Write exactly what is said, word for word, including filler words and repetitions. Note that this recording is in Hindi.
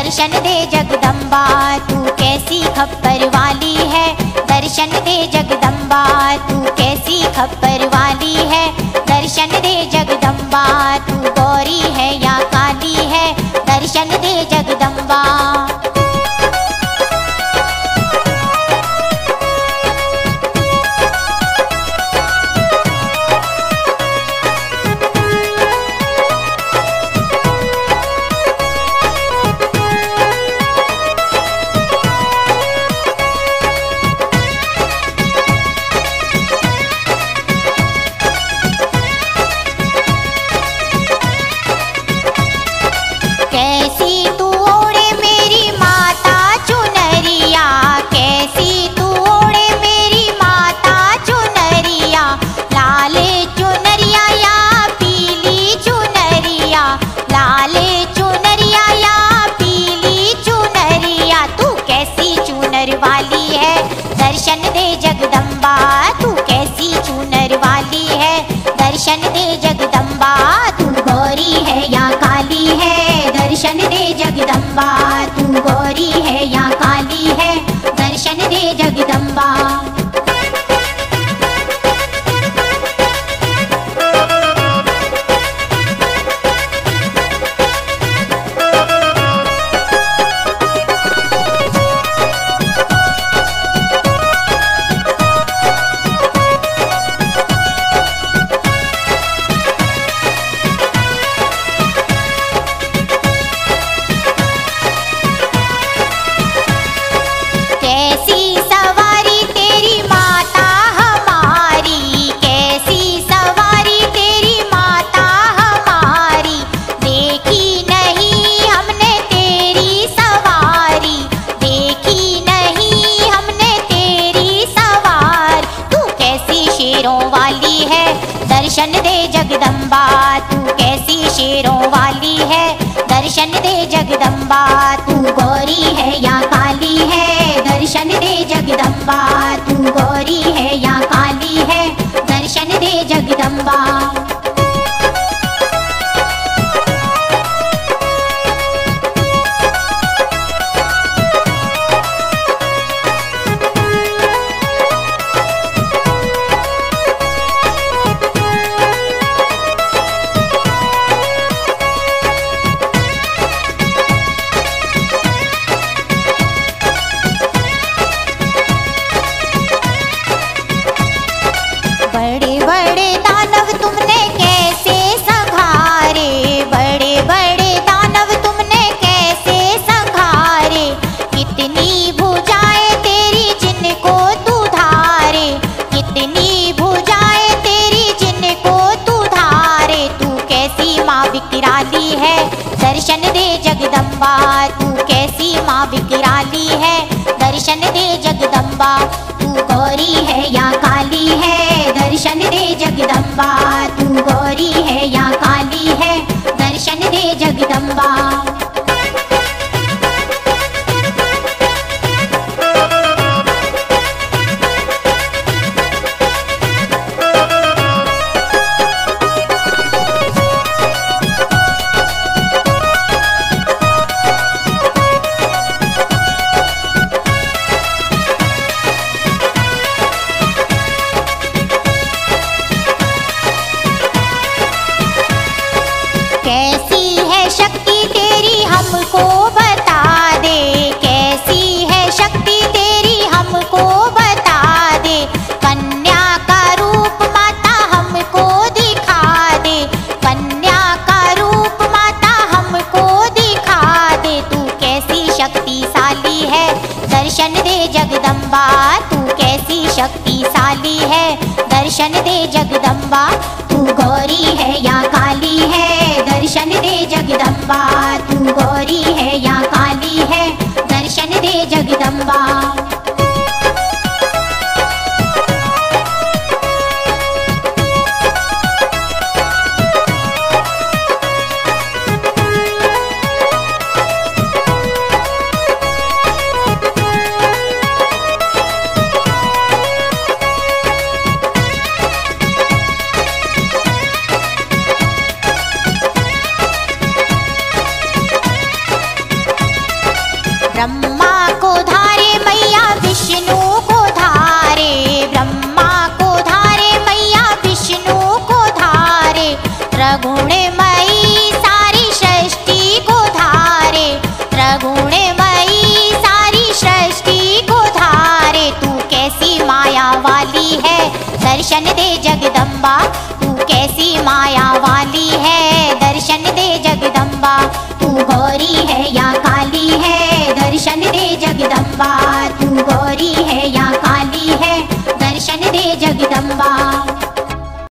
दर्शन दे जगदम्बा तू कैसी खप्पर वाली है। दर्शन दे जगदम्बा तू कैसी खप्पर वाली है। दर्शन दे जगदम्बा तू गौरी है या काली है। दर्शन दे जगदम्बा। कैसी तू ओढ़े मेरी माता चुनरिया, कैसी तू ओढ़े मेरी माता चुनरिया। लाले चुनरिया या पीली चुनरिया, लाले चुनरिया या पीली चुनरिया। तू कैसी चुनर वाली है। दर्शन दे जगदम्बा तू कैसी चुनर वाली है। दर्शन दे जगदम्बा तू गौरी है या काली है। दर्शन दे जगदम्बा तू गौरी है या काली है। दर्शन दे जगदम्बा। कैसी सवारी तेरी माता हमारी, कैसी सवारी तेरी माता हमारी। देखी नहीं हमने तेरी सवारी, देखी नहीं हमने तेरी सवार। तू कैसी शेरों वाली है। दर्शन दे जगदम्बा तू कैसी शेरों वाली है। दर्शन दे जगदम्बा तू गौरी है या काली है। दर्शन दे जगदम्बा तू गौरी है या काली है। दर्शन दे जगदम्बा। बड़े बड़े दानव तुमने कैसे संघारे, बड़े बड़े दानव तुमने कैसे संघारे। कितनी भुजाएं तेरी जिनको तू धारे, कितनी भुजाएं तेरी जिनको तू धारे। तू कैसी माँ विकराली है। दर्शन दे जगदम्बा तू कैसी माँ विकराली है। दर्शन दे जगदम्बा तू गौरी है या काली है। दर्शन दे जगदम्बा तू गौरी है या काली है। दर्शन दे जगदम्बा। कैसी है शक्ति तेरी हमको बता दे, कैसी है शक्ति तेरी हमको बता दे। कन्या का रूप माता हमको दिखा दे, कन्या का रूप माता हमको दिखा दे। तू कैसी शक्तिशाली है। दर्शन दे जगदम्बा तू कैसी शक्तिशाली है। दर्शन दे जगदम्बा तू गौरी है या काली है। दर्शन दे जगदम्बा तू गौरी है या काली है। दर्शन दे जगदम्बा। त्रिगुणमयी सारी सृष्टि को धारे, त्रिगुणमयी सारी सृष्टि को धारे। तू कैसी माया वाली है, दर्शन दे जगदम्बा।